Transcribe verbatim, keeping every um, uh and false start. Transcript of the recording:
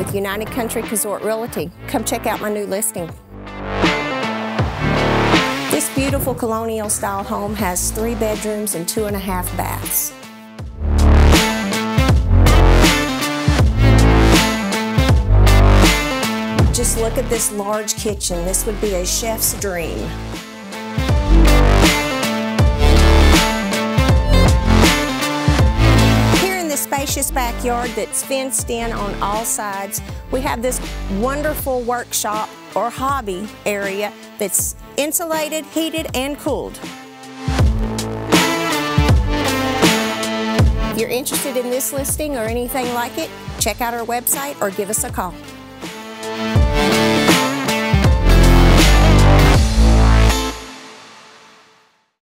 with United Country Resort Realty. Come check out my new listing. This beautiful colonial style home has three bedrooms and two and a half baths. Just look at this large kitchen. This would be a chef's dream. Here in this spacious backyard that's fenced in on all sides, we have this wonderful workshop or hobby area that's insulated, heated, and cooled. If you're interested in this listing or anything like it, check out our website or give us a call.